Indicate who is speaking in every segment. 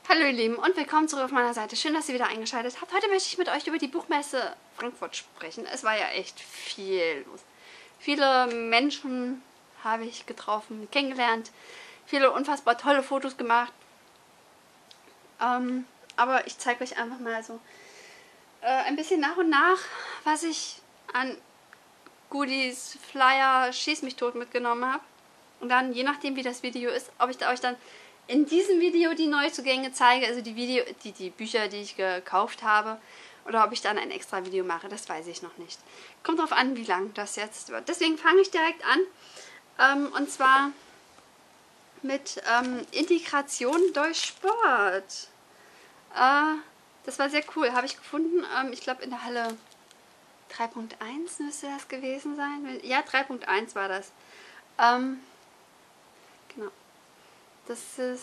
Speaker 1: Hallo ihr Lieben und willkommen zurück auf meiner Seite. Schön, dass ihr wieder eingeschaltet habt. Heute möchte ich mit euch über die Buchmesse Frankfurt sprechen. Es war ja echt viel los. Viele Menschen habe ich getroffen, kennengelernt, viele unfassbar tolle Fotos gemacht. Aber ich zeige euch einfach mal so ein bisschen nach und nach, was ich an Goodies, Flyer, Schieß mich tot mitgenommen habe. Und dann, je nachdem wie das Video ist, ob ich euch dann in diesem Video die Neuzugänge zeige, also die Bücher, die ich gekauft habe, oder ob ich dann ein extra Video mache, das weiß ich noch nicht. Kommt drauf an, wie lang das jetzt wird. Deswegen fange ich direkt an, und zwar mit Integration durch Sport. Das war sehr cool, habe ich gefunden, ich glaube in der Halle 3.1 müsste das gewesen sein. Ja, 3.1 war das. Genau. Das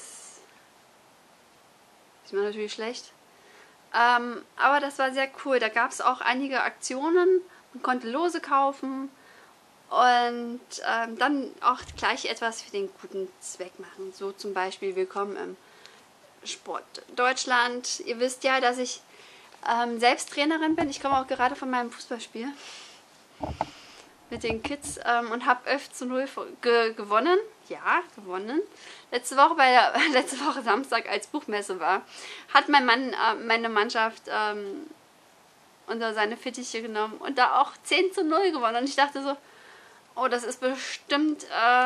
Speaker 1: sieht man natürlich schlecht. Aber das war sehr cool. Da gab es auch einige Aktionen. Man konnte Lose kaufen und dann auch gleich etwas für den guten Zweck machen. So zum Beispiel Willkommen im Sport Deutschland. Ihr wisst ja, dass ich selbst Trainerin bin. Ich komme auch gerade von meinem Fußballspiel mit den Kids und habe 11:0 gewonnen. Ja, gewonnen. Letzte Woche Samstag, als Buchmesse war, hat mein Mann meine Mannschaft unter seine Fittiche genommen und da auch 10:0 gewonnen. Und ich dachte so, oh, das ist bestimmt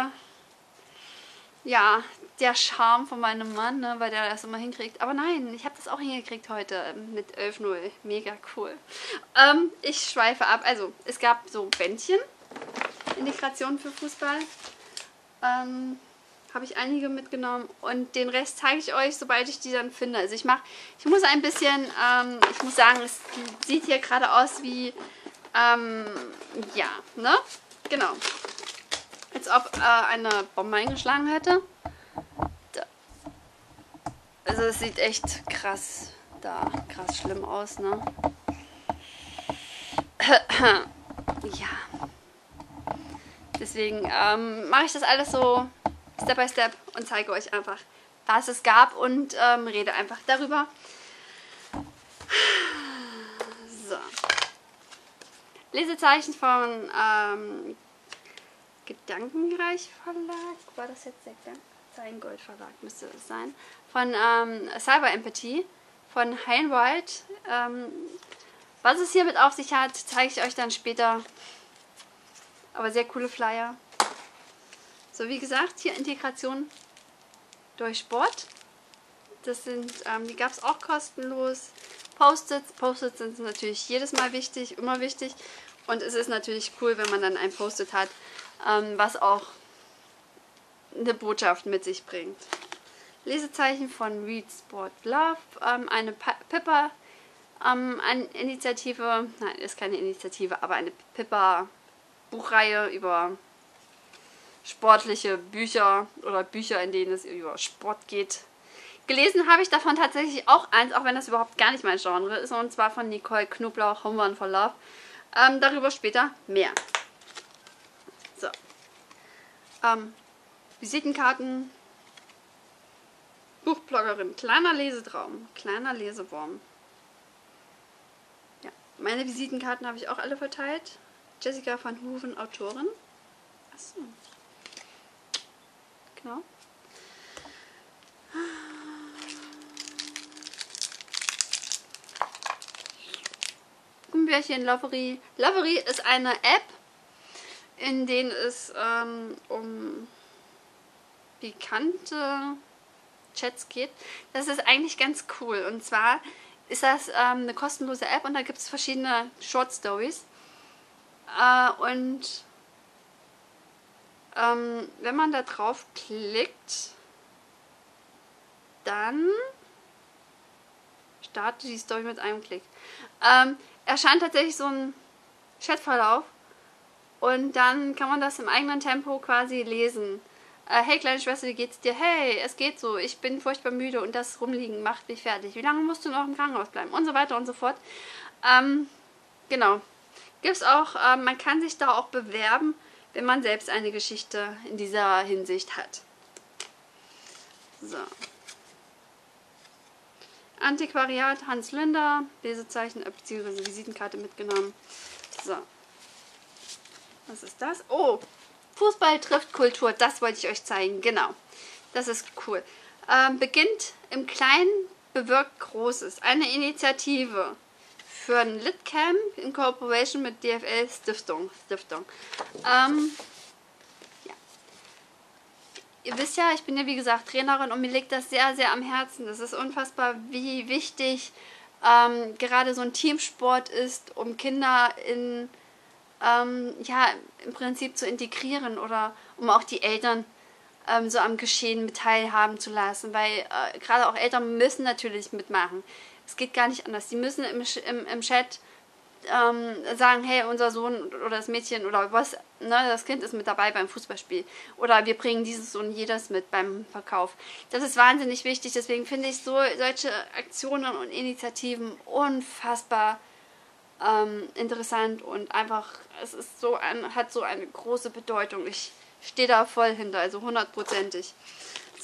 Speaker 1: ja, der Charme von meinem Mann, ne, weil der das immer hinkriegt. Aber nein, ich habe das auch hingekriegt heute mit 11:0. Mega cool. Ich schweife ab. Also, es gab so Bändchen, Integration für Fußball. Habe ich einige mitgenommen und den Rest zeige ich euch, sobald ich die dann finde. Also ich muss ein bisschen, ich muss sagen, es sieht hier gerade aus wie, ja, ne? Genau. Als ob eine Bombe eingeschlagen hätte. Da. Also es sieht echt krass schlimm aus, ne? Ja. Deswegen mache ich das alles so Step by Step und zeige euch einfach, was es gab und rede einfach darüber. So. Lesezeichen von Gedankenreich Verlag. War das jetzt der Gedankengold Verlag? Müsste es sein. Von Cyber Empathy von Heinwald. Was es hiermit auf sich hat, zeige ich euch dann später. Aber sehr coole Flyer. So, wie gesagt, hier Integration durch Sport. Das sind, die gab es auch kostenlos. Post-its. Post-its sind natürlich jedes Mal wichtig, immer wichtig. Und es ist natürlich cool, wenn man dann ein Post-it hat, was auch eine Botschaft mit sich bringt. Lesezeichen von Read Sport Love. Eine Pippa Initiative. Nein, ist keine Initiative, aber eine Pippa Buchreihe über sportliche Bücher oder Bücher, in denen es über Sport geht. Gelesen habe ich davon tatsächlich auch eins, auch wenn das überhaupt gar nicht mein Genre ist, und zwar von Nicole Knoblauch, Home Run for Love. Darüber später mehr. So. Visitenkarten. Buchbloggerin, kleiner Lesetraum, kleiner Lesewurm. Ja, meine Visitenkarten habe ich auch alle verteilt. Jessica van Hoeven, Autorin. Achso. Genau. Gummibärchen Lovery. Lovery ist eine App, in der es um pikante Chats geht. Das ist eigentlich ganz cool. Und zwar ist das eine kostenlose App und da gibt es verschiedene Short Stories. Und wenn man da drauf klickt, dann startet die Story mit einem Klick. Erscheint tatsächlich so ein Chatverlauf und dann kann man das im eigenen Tempo quasi lesen. Hey kleine Schwester, wie geht's dir? Hey, es geht so, ich bin furchtbar müde und das Rumliegen macht mich fertig. Wie lange musst du noch im Krankenhaus bleiben? Und so weiter und so fort. Genau. Gibt's auch, man kann sich da auch bewerben, wenn man selbst eine Geschichte in dieser Hinsicht hat. So. Antiquariat Hans Linder, Lesezeichen bzw. Visitenkarte mitgenommen. So. Was ist das? Oh, Fußball trifft Kultur. Das wollte ich euch zeigen. Genau. Das ist cool. Beginnt im Kleinen, bewirkt Großes. Eine Initiative für ein Litcamp in Kooperation mit DFL Stiftung. Ihr wisst ja, ich bin ja wie gesagt Trainerin und mir liegt das sehr, sehr am Herzen. Das ist unfassbar, wie wichtig gerade so ein Teamsport ist, um Kinder in, ja, im Prinzip zu integrieren oder um auch die Eltern so am Geschehen mit teilhaben zu lassen. Weil gerade auch Eltern müssen natürlich mitmachen. Es geht gar nicht anders. Die müssen im Chat sagen, hey, unser Sohn oder das Mädchen oder was, ne, das Kind ist mit dabei beim Fußballspiel. Oder wir bringen dieses und jedes mit beim Verkauf. Das ist wahnsinnig wichtig, deswegen finde ich solche Aktionen und Initiativen unfassbar interessant und einfach, es ist hat so eine große Bedeutung. Ich stehe da voll hinter, also 100%ig. So.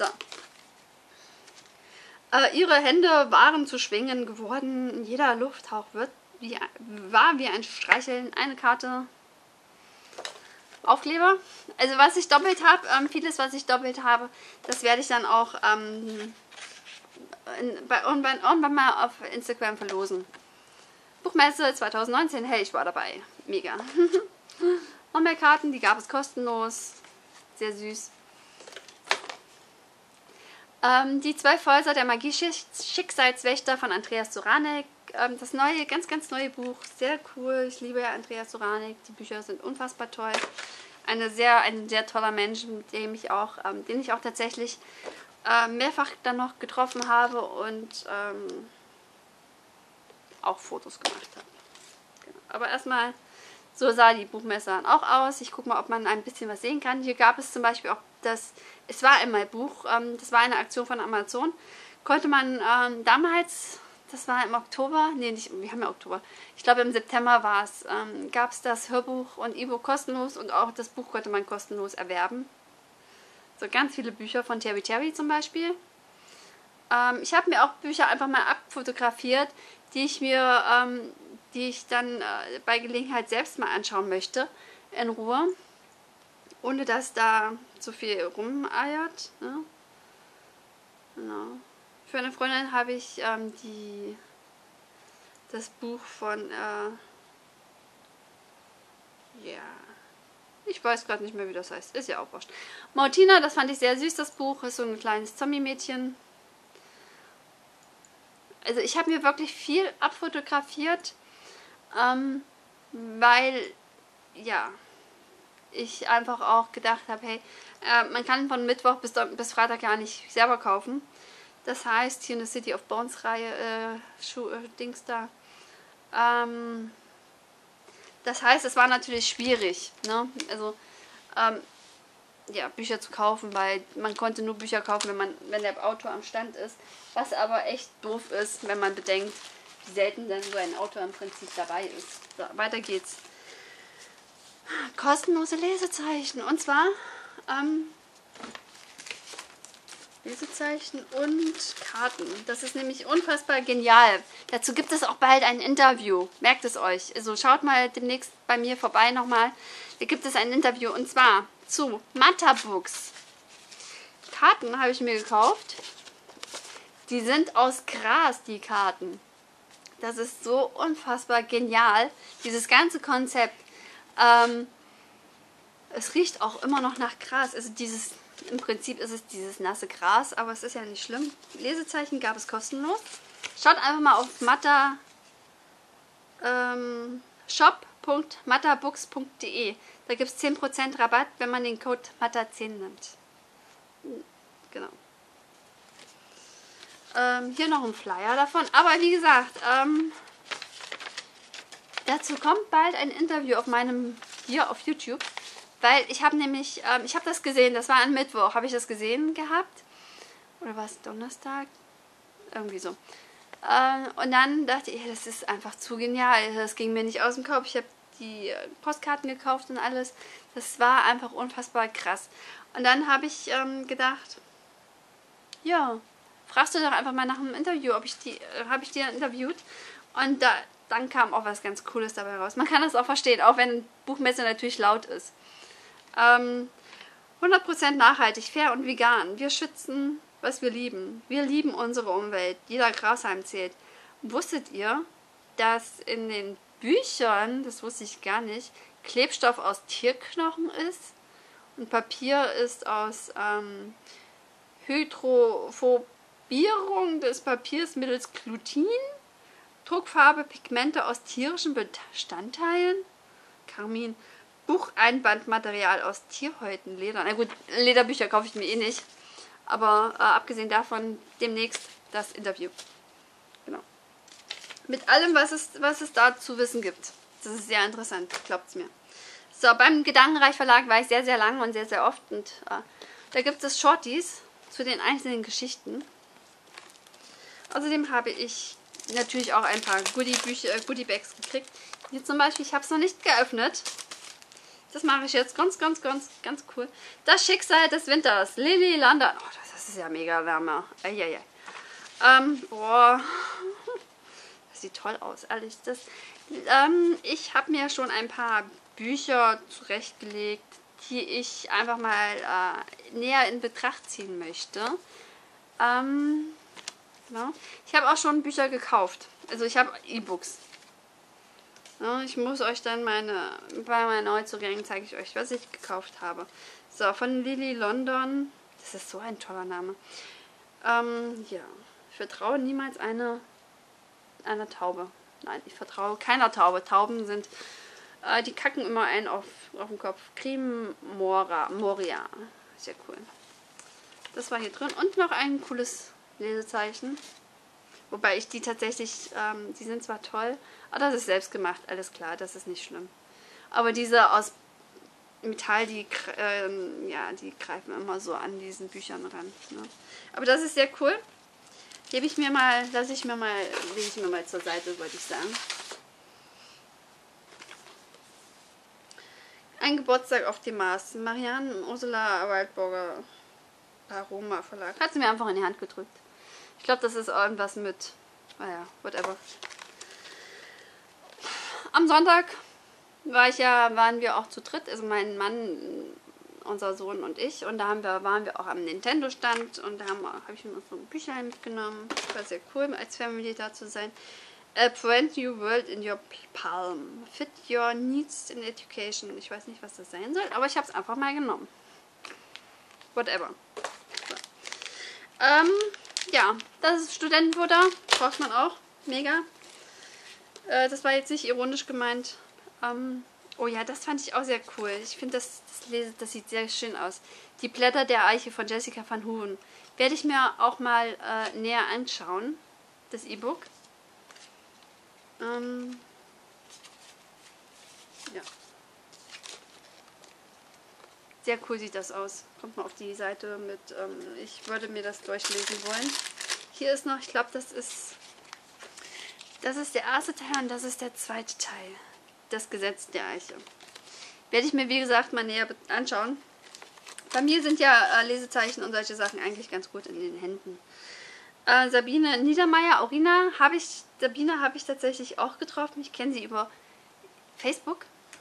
Speaker 1: Ihre Hände waren zu Schwingen geworden, jeder Lufthauch war wie ein Streicheln, eine Karte, Aufkleber. Also was ich doppelt habe, vieles was ich doppelt habe, das werde ich dann auch irgendwann mal auf Instagram verlosen. Buchmesse 2019, hey, ich war dabei. Mega. Noch mehr Karten, die gab es kostenlos. Sehr süß. Die 12 Häuser der Magie Schicksalswächter von Andreas Soranek. Das neue, ganz, ganz neue Buch. Sehr cool. Ich liebe ja Andreas Soranek. Die Bücher sind unfassbar toll. Ein sehr toller Mensch, mit dem ich auch, den ich auch tatsächlich mehrfach dann noch getroffen habe und auch Fotos gemacht habe. Genau. Aber erstmal, so sah die Buchmesse dann auch aus. Ich gucke mal, ob man ein bisschen was sehen kann. Hier gab es zum Beispiel auch es war einmal Buch, das war eine Aktion von Amazon. Konnte man damals, das war im Oktober, nee, wir haben ja Oktober, ich glaube im September war es, gab es das Hörbuch und E-Book kostenlos und auch das Buch konnte man kostenlos erwerben. So ganz viele Bücher von Terry zum Beispiel. Ich habe mir auch Bücher einfach mal abfotografiert, die ich dann bei Gelegenheit selbst mal anschauen möchte, in Ruhe, ohne dass da so viel rumeiert. Ne? Genau. Für eine Freundin habe ich das Buch von, ich weiß gerade nicht mehr, wie das heißt. Ist ja auch wurscht. Martina, das fand ich sehr süß, das Buch. Ist so ein kleines Zombie-Mädchen. Also ich habe mir wirklich viel abfotografiert, weil, ja, ich einfach auch gedacht habe, hey, man kann von Mittwoch bis Freitag gar nicht selber kaufen. Das heißt, hier eine City of Bones Reihe, Dings da. Das heißt, es war natürlich schwierig, ne? Also, ja, Bücher zu kaufen, weil man konnte nur Bücher kaufen, wenn der Autor am Stand ist. Was aber echt doof ist, wenn man bedenkt, wie selten dann so ein Autor im Prinzip dabei ist. So, weiter geht's. Kostenlose Lesezeichen. Und zwar Lesezeichen und Karten. Das ist nämlich unfassbar genial. Dazu gibt es auch bald ein Interview. Merkt es euch. Also schaut mal demnächst bei mir vorbei nochmal. Da gibt es ein Interview und zwar zu Matterbooks. Karten habe ich mir gekauft. Die sind aus Gras, die Karten. Das ist so unfassbar genial. Dieses ganze Konzept. Es riecht auch immer noch nach Gras. Also im Prinzip ist es dieses nasse Gras, aber es ist ja nicht schlimm. Lesezeichen gab es kostenlos. Schaut einfach mal auf shop.matterbooks.de. Da gibt es 10% Rabatt, wenn man den Code MATTA10 nimmt. Genau. Hier noch ein Flyer davon. Aber wie gesagt, dazu kommt bald ein Interview hier auf YouTube. Weil ich habe nämlich, ich habe das gesehen, das war am Mittwoch, habe ich das gesehen gehabt. Oder war es Donnerstag? Irgendwie so. Und dann dachte ich, das ist einfach zu genial. Das ging mir nicht aus dem Kopf. Ich habe die Postkarten gekauft und alles. Das war einfach unfassbar krass. Und dann habe ich gedacht, ja, fragst du doch einfach mal nach einem Interview, habe ich die interviewt. Und dann kam auch was ganz Cooles dabei raus. Man kann das auch verstehen, auch wenn Buchmesse natürlich laut ist. 100% nachhaltig, fair und vegan. Wir schützen, was wir lieben. Wir lieben unsere Umwelt. Jeder Grashalm zählt. Wusstet ihr, dass in den Büchern, das wusste ich gar nicht, Klebstoff aus Tierknochen ist? Und Papier ist aus Hydrophobierung des Papiers mittels Glutin. Druckfarbe, Pigmente aus tierischen Bestandteilen. Karmin. Bucheinbandmaterial aus Tierhäuten, Leder. Na gut, Lederbücher kaufe ich mir eh nicht. Aber abgesehen davon demnächst das Interview. Genau. Mit allem, was es da zu wissen gibt. Das ist sehr interessant, glaubt's mir. So, beim Gedankenreich Verlag war ich sehr, sehr lange und sehr, sehr oft. Und da gibt es Shorties zu den einzelnen Geschichten. Außerdem habe ich natürlich auch ein paar Goodie-Bags gekriegt. Hier zum Beispiel, ich habe es noch nicht geöffnet. Das mache ich jetzt ganz cool. Das Schicksal des Winters. Lily London. Oh, das ist ja mega Wärme. Boah. Das sieht toll aus, ehrlich. Ich habe mir schon ein paar Bücher zurechtgelegt, die ich einfach mal näher in Betracht ziehen möchte. Genau. Ich habe auch schon Bücher gekauft. Also ich habe E-Books. Ja, ich muss euch dann bei meinen Neuzugängen zeige ich euch, was ich gekauft habe. So, von Lily London. Das ist so ein toller Name. Ja. Ich vertraue niemals einer Taube. Nein, ich vertraue keiner Taube. Tauben sind, die kacken immer einen auf den Kopf. Creme Moria. Sehr cool. Das war hier drin. Und noch ein cooles Lesezeichen. Wobei ich die tatsächlich, die sind zwar toll, aber das ist selbst gemacht, alles klar, das ist nicht schlimm. Aber diese aus Metall, die greifen immer so an diesen Büchern ran. Ne? Aber das ist sehr cool. Lege ich mir mal zur Seite, wollte ich sagen. Ein Geburtstag auf dem Mars. Marianne Ursula Waldburger, Aroma Verlag. Hat sie mir einfach in die Hand gedrückt. Ich glaube, das ist irgendwas mit, naja, whatever. Am Sonntag waren wir auch zu dritt, also mein Mann, unser Sohn und ich. Und da waren wir auch am Nintendo-Stand und da habe ich mir so ein Büchlein mitgenommen. Das war sehr cool, als Family da zu sein. A brand new world in your palm. Fit your needs in education. Ich weiß nicht, was das sein soll, aber ich habe es einfach mal genommen. Whatever. So. Ja, das ist Studentenfutter. Braucht man auch. Mega. Das war jetzt nicht ironisch gemeint. Oh ja, das fand ich auch sehr cool. Ich finde, das sieht sehr schön aus. Die Blätter der Eiche von Jessica van Hoven. Werde ich mir auch mal näher anschauen. Das E-Book. Ja. Sehr cool sieht das aus. Kommt mal auf die Seite mit, ich würde mir das durchlesen wollen. Hier ist noch, ich glaube, das ist der erste Teil und das ist der zweite Teil. Das Gesetz der Eiche. Werde ich mir, wie gesagt, mal näher anschauen. Bei mir sind ja Lesezeichen und solche Sachen eigentlich ganz gut in den Händen. Sabine Niedermeyer, Sabine habe ich tatsächlich auch getroffen. Ich kenne sie über Facebook.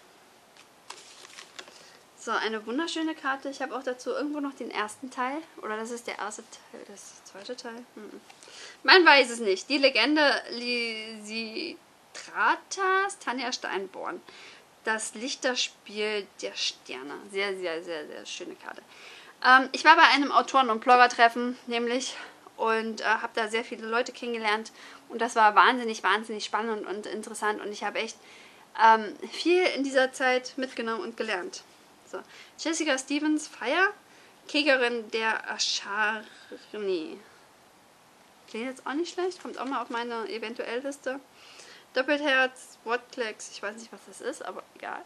Speaker 1: So, eine wunderschöne Karte. Ich habe auch dazu irgendwo noch den ersten Teil. Oder das ist der erste Teil, das zweite Teil. Man weiß es nicht. Die Legende Lysistratas, Tanja Steinborn. Das Lichterspiel der Sterne. Sehr, sehr, sehr, sehr schöne Karte. Ich war bei einem Autoren- und Blogger-Treffen, nämlich, und habe da sehr viele Leute kennengelernt. Und das war wahnsinnig, wahnsinnig spannend und interessant. Und ich habe echt viel in dieser Zeit mitgenommen und gelernt. So. Jessica Stevens, Fire, Kriegerin der Asharni. Klingt jetzt auch nicht schlecht, kommt auch mal auf meine Eventuell-Liste. Doppelherz, Wortklecks, ich weiß nicht, was das ist, aber egal.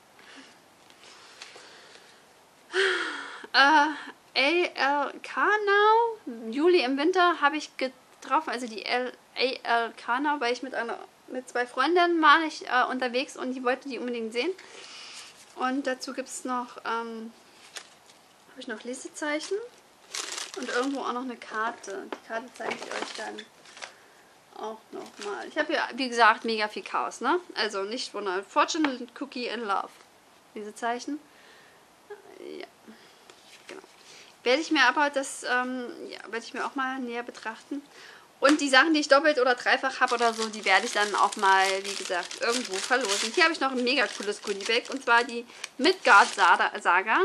Speaker 1: A.L. Karnau, Juli im Winter habe ich getroffen, also die A.L. Karnau, weil ich mit zwei Freundinnen war ich unterwegs und die wollte die unbedingt sehen. Und dazu gibt es noch, habe ich noch Lesezeichen. Und irgendwo auch noch eine Karte. Die Karte zeige ich euch dann auch nochmal. Ich habe hier, wie gesagt, mega viel Chaos, ne? Also nicht wundern. Fortune, Cookie and Love. Diese Zeichen. Ja, genau. Werde ich mir aber werde ich mir auch mal näher betrachten. Und die Sachen, die ich doppelt oder dreifach habe oder so, die werde ich dann auch mal, wie gesagt, irgendwo verlosen. Hier habe ich noch ein mega cooles Goodiebag. Und zwar die Midgard-Saga.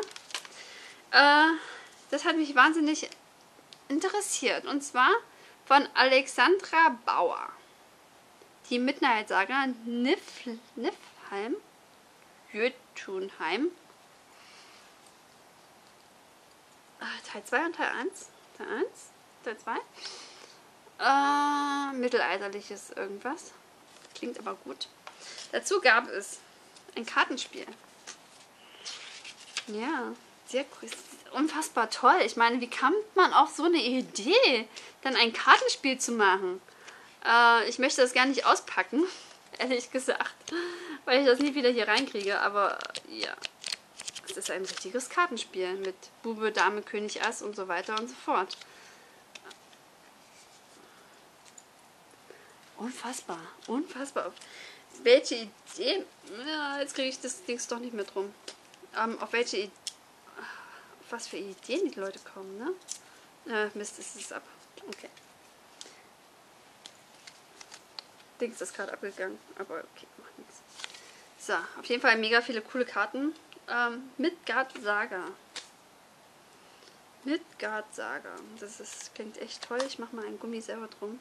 Speaker 1: Das hat mich wahnsinnig interessiert. Und zwar von Alexandra Bauer. Die Midnight-Saga Niflheim. Jötunheim. Teil 2 und Teil 1. Teil 1, Teil 2. Mittelalterliches irgendwas. Klingt aber gut. Dazu gab es ein Kartenspiel. Ja, sehr cool. Unfassbar toll. Ich meine, wie kommt man auf so eine Idee, dann ein Kartenspiel zu machen? Ich möchte das gar nicht auspacken, ehrlich gesagt, weil ich das nie wieder hier reinkriege. Aber ja, es ist ein richtiges Kartenspiel mit Bube, Dame, König, Ass und so weiter und so fort. Unfassbar, unfassbar. Welche Idee? Ja, jetzt kriege ich das Dings doch nicht mehr drum. Auf was für Ideen die Leute kommen, ne? Mist, ist es ab. Okay. Dings ist gerade abgegangen, aber okay, macht nichts. So, auf jeden Fall mega viele coole Karten. Midgard Saga. Midgard Saga. Klingt echt toll. Ich mache mal ein Gummi selber drum.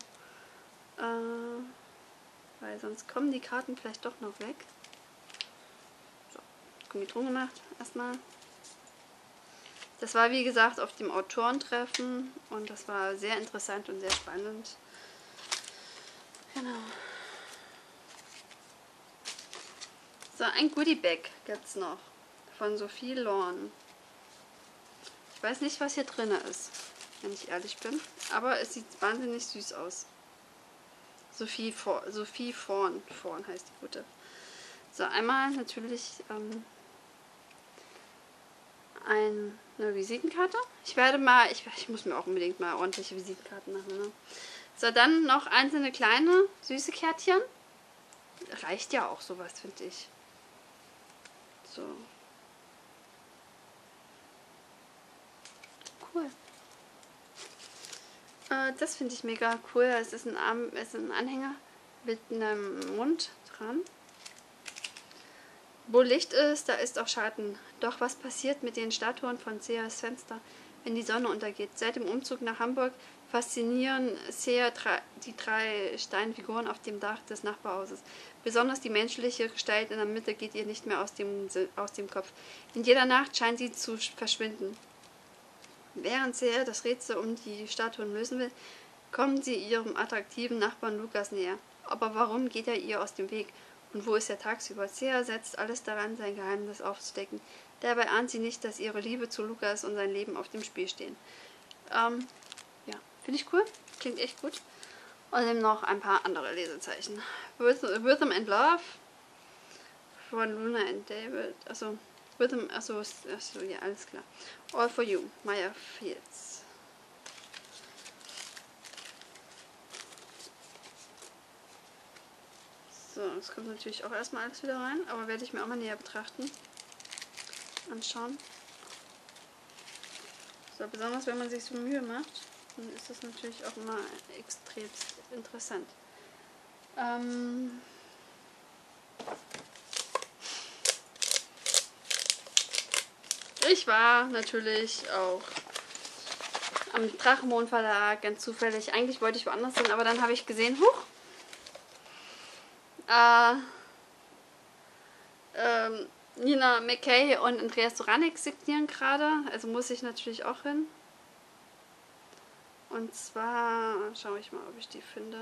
Speaker 1: Weil sonst kommen die Karten vielleicht doch noch weg. So, Gummi drum gemacht. Erstmal. Das war wie gesagt auf dem Autorentreffen und das war sehr interessant und sehr spannend. Genau. So, ein Goodiebag gibt es noch von Sophie Lorn. Ich weiß nicht, was hier drin ist, wenn ich ehrlich bin, aber es sieht wahnsinnig süß aus. Sophie Vorn heißt die gute. So, einmal natürlich eine Visitenkarte. Ich muss mir auch unbedingt mal ordentliche Visitenkarten machen. Ne? So, dann noch einzelne kleine, süße Kärtchen. Reicht ja auch sowas, finde ich. So. Cool. Das finde ich mega cool. Es ist ein Anhänger mit einem Mund dran. Wo Licht ist, da ist auch Schatten. Doch was passiert mit den Statuen von Seas Fenster, wenn die Sonne untergeht? Seit dem Umzug nach Hamburg faszinieren Sea die 3 Steinfiguren auf dem Dach des Nachbarhauses. Besonders die menschliche Gestalt in der Mitte geht ihr nicht mehr aus dem Kopf. In jeder Nacht scheint sie zu verschwinden. Während Sea das Rätsel um die Statuen lösen will, kommen sie ihrem attraktiven Nachbarn Lukas näher. Aber warum geht er ihr aus dem Weg? Und wo ist er tagsüber? Sea setzt alles daran, sein Geheimnis aufzudecken. Dabei ahnt sie nicht, dass ihre Liebe zu Lukas und sein Leben auf dem Spiel stehen. Ja, finde ich cool. Klingt echt gut. Und dann noch ein paar andere Lesezeichen. Rhythm and Love von Luna and David. Also, Rhythm, achso, ja, alles klar. All for You, Maya Fields. So, das kommt natürlich auch erstmal alles wieder rein, aber werde ich mir auch mal näher betrachten. Anschauen. So, besonders wenn man sich so Mühe macht, dann ist das natürlich auch immer extrem interessant. Ich war natürlich auch am Drachenmond Verlag, ganz zufällig. Eigentlich wollte ich woanders hin, aber dann habe ich gesehen, Nina McKay und Andreas Soranik signieren gerade, also muss ich natürlich auch hin. Und zwar schaue ich mal, ob ich die finde.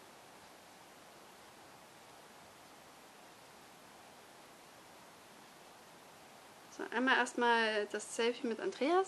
Speaker 1: So, einmal erstmal das Selfie mit Andreas.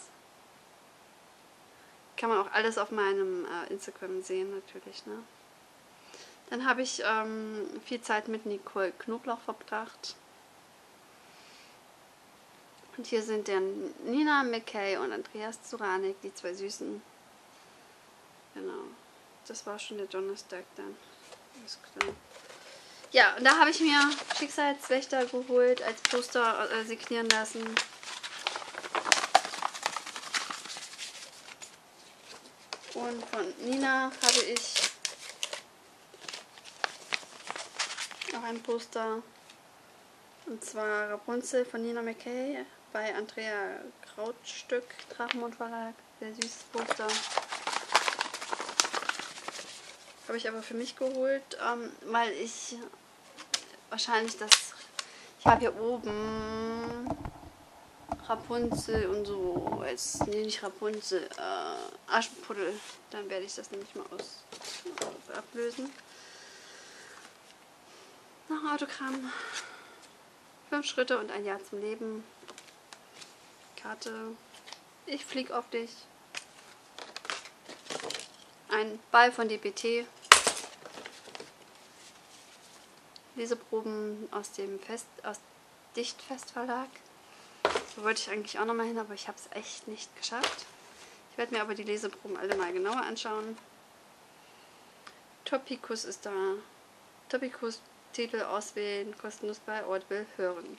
Speaker 1: Kann man auch alles auf meinem Instagram sehen natürlich, ne? Dann habe ich viel Zeit mit Nicole Knoblauch verbracht. Und hier sind dann Nina McKay und Andreas Zoranek, die zwei Süßen. Genau. Das war schon der Donnerstag dann. Alles klar. Ja, und da habe ich mir Schicksalswächter geholt, als Poster signieren lassen. Und von Nina habe ich noch ein Poster. Und zwar Rapunzel von Nina McKay bei Andrea Krautstück, Drachenmund Verlag. Sehr süßes Poster. Habe ich aber für mich geholt, weil ich wahrscheinlich das... Ich habe hier oben Rapunzel und so, nee, nicht Rapunzel, Aschenputtel. Dann werde ich das nämlich mal ablösen. Noch ein Autogramm. 5 Schritte und ein Jahr zum Leben. Karte. Ich flieg auf dich. Ein Ball von DPT. Leseproben aus dem Dichtfest Verlag. Da wollte ich eigentlich auch nochmal hin, aber ich habe es echt nicht geschafft. Ich werde mir aber die Leseproben alle mal genauer anschauen. Topicus ist da. Topicus Titel auswählen, kostenlos bei Audible hören.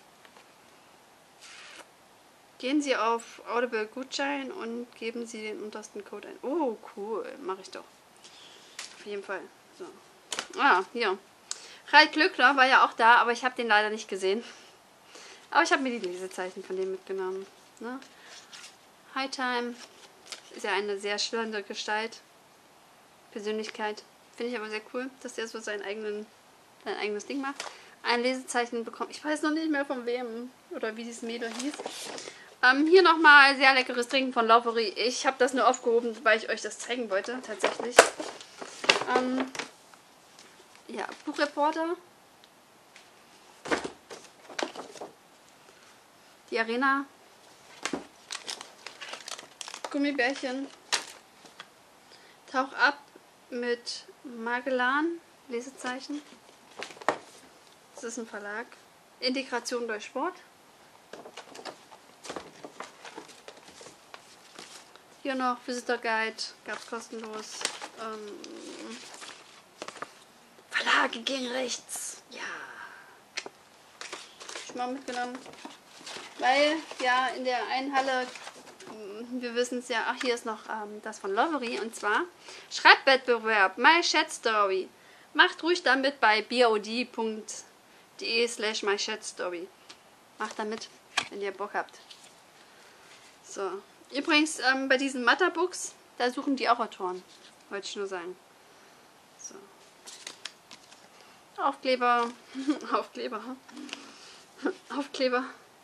Speaker 1: Gehen Sie auf Audible Gutschein und geben Sie den untersten Code ein. Oh, cool. Mache ich doch. Auf jeden Fall. So. Ah, hier. Ralf Glückler war ja auch da, aber ich habe den leider nicht gesehen. Aber ich habe mir die Lesezeichen von dem mitgenommen. Ne? High Time ist ja eine sehr schillernde Gestalt. Persönlichkeit. Finde ich aber sehr cool, dass er so sein eigenes Ding macht. Ein Lesezeichen bekommen. Ich weiß noch nicht mehr von wem oder wie dieses Mädel hieß. Hier nochmal sehr leckeres Trinken von Lauferie. Ich habe das nur aufgehoben, weil ich euch das zeigen wollte, tatsächlich. Ja, Buchreporter. Die Arena. Gummibärchen. Tauch ab mit Magellan. Lesezeichen. Das ist ein Verlag. Integration durch Sport. Hier noch Visitor Guide. Gab es kostenlos. Verlage gegen rechts. Ja. Schon mal mitgenommen. Weil, ja, in der einen Halle, wir wissen es ja, ach, hier ist noch das von Lovery, und zwar Schreibwettbewerb, My Chat Story. Macht ruhig damit bei bod.de/mychatstory. Macht damit, wenn ihr Bock habt. So. Übrigens, bei diesen Matterbooks, da suchen die auch Autoren. Wollte ich nur sagen. So. Aufkleber. Aufkleber. Aufkleber.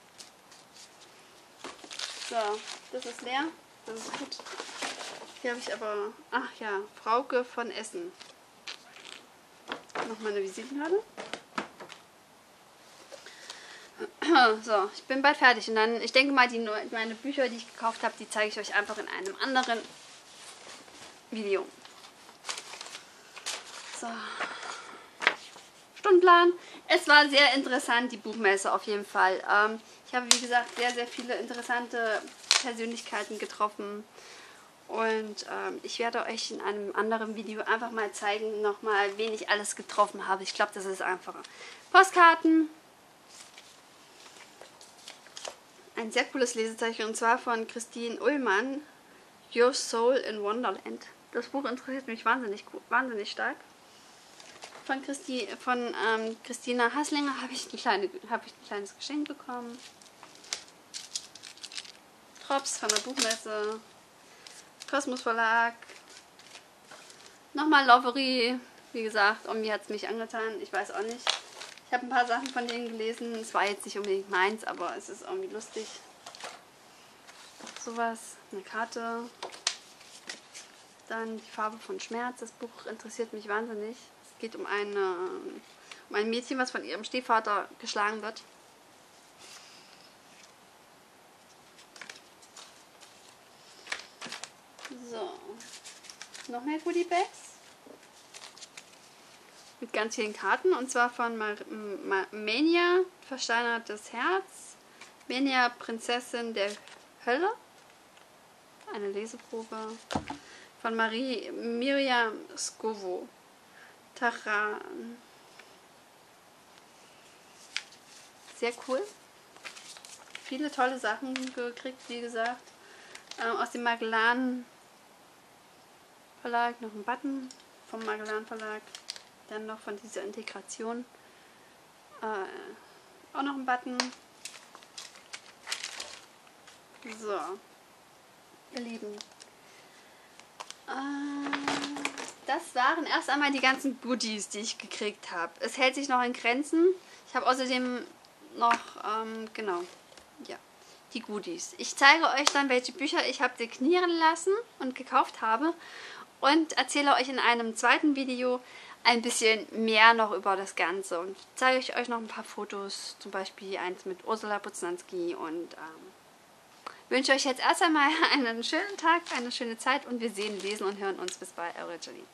Speaker 1: So, das ist leer. Das ist gut. Hier habe ich aber... Ach ja, Frauke von Essen. Noch meine Visitenkarte. So, ich bin bald fertig. Und dann, ich denke mal, meine Bücher, die ich gekauft habe, die zeige ich euch einfach in einem anderen Video. So. Stundenplan. Es war sehr interessant, die Buchmesse auf jeden Fall. Ich habe, wie gesagt, sehr, sehr viele interessante Persönlichkeiten getroffen. Und ich werde euch in einem anderen Video einfach mal zeigen, nochmal, wen ich alles getroffen habe. Ich glaube, das ist einfacher. Postkarten. Ein sehr cooles Lesezeichen, und zwar von Christine Ullmann. Your Soul in Wonderland. Das Buch interessiert mich wahnsinnig stark. Von Christina Haslinger habe ich ein kleines Geschenk bekommen. Drops von der Buchmesse. Kosmos Verlag. Nochmal Lovery. Wie gesagt, irgendwie hat es mich angetan. Ich weiß auch nicht. Ich habe ein paar Sachen von denen gelesen. Es war jetzt nicht unbedingt meins, aber es ist irgendwie lustig. Sowas. Eine Karte. Dann die Farbe von Schmerz. Das Buch interessiert mich wahnsinnig. Es geht um ein Mädchen, was von ihrem Stiefvater geschlagen wird. So. Noch mehr Goodie Bags. Mit ganz vielen Karten. Und zwar von Mania, Versteinertes Herz, Venia, Prinzessin der Hölle. Eine Leseprobe von Miriam Scovo. Taran. Sehr cool. Viele tolle Sachen gekriegt, wie gesagt. Aus dem Magellan Verlag noch ein Button vom Magellan Verlag. Dann noch von dieser Integration. Auch noch ein Button. So, ihr Lieben. Das waren erst einmal die ganzen Goodies, die ich gekriegt habe. Es hält sich noch in Grenzen. Ich habe außerdem noch, genau, ja, die Goodies. Ich zeige euch dann, welche Bücher ich habe signieren lassen und gekauft habe. Und erzähle euch in einem zweiten Video ein bisschen mehr noch über das Ganze. Und zeige ich euch noch ein paar Fotos, zum Beispiel eins mit Ursula Poznanski. Und wünsche euch jetzt erst einmal einen schönen Tag, eine schöne Zeit. Und wir sehen, lesen und hören uns. Bis bald, eure Jenny.